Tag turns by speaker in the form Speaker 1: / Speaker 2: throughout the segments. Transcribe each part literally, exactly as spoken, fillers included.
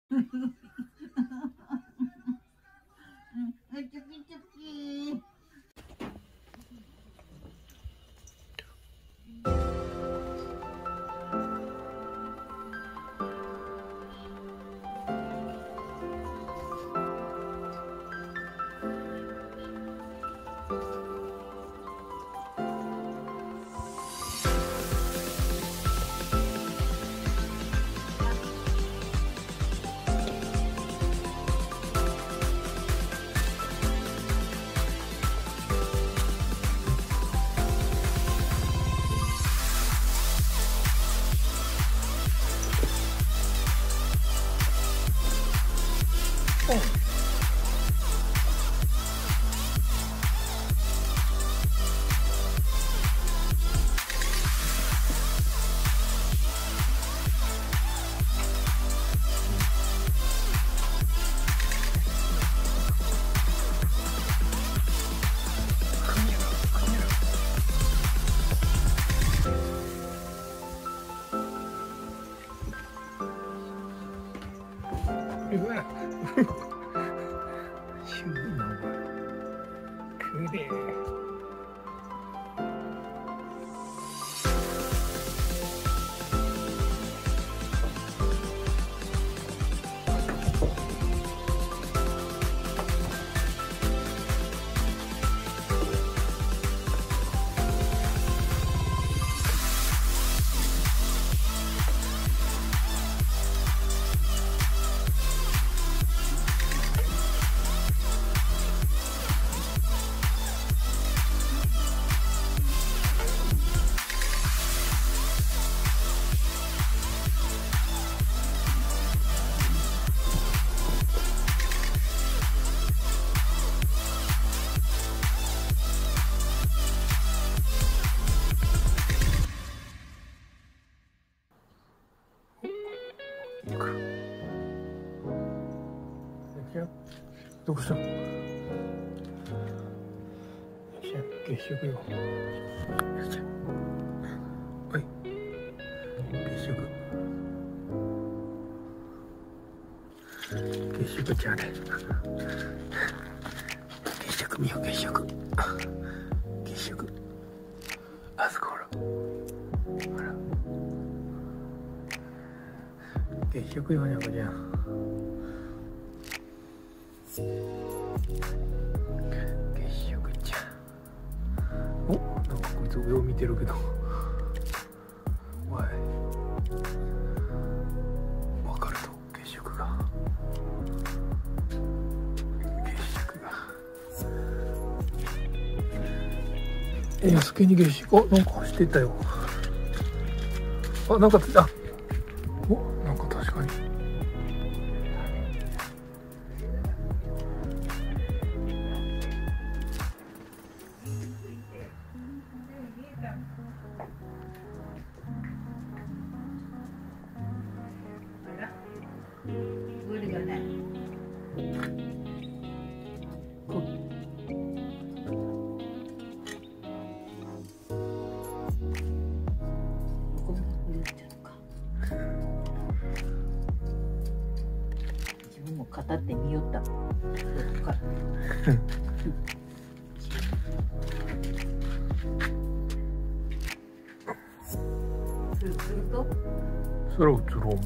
Speaker 1: チョキチョキ。
Speaker 2: うわシューのくれどうしたの？月食よ。はい。月食。月食ちゃうね。月食見よう月食。月食。あそこほら。ほら。月食よにゃこちゃん。月食ちゃん。お、なんかこいつ上を見てるけど。わい。わかると月食が。月食が。え、安家に月食。あ、なんか走ってたよ。あ、なんか、あ。お、なんか確かに。
Speaker 1: 自分も語ってみよった。すると
Speaker 2: それを映ろう。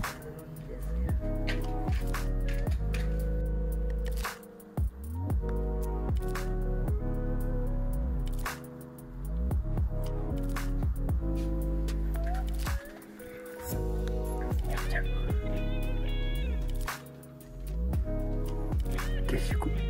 Speaker 2: 月食。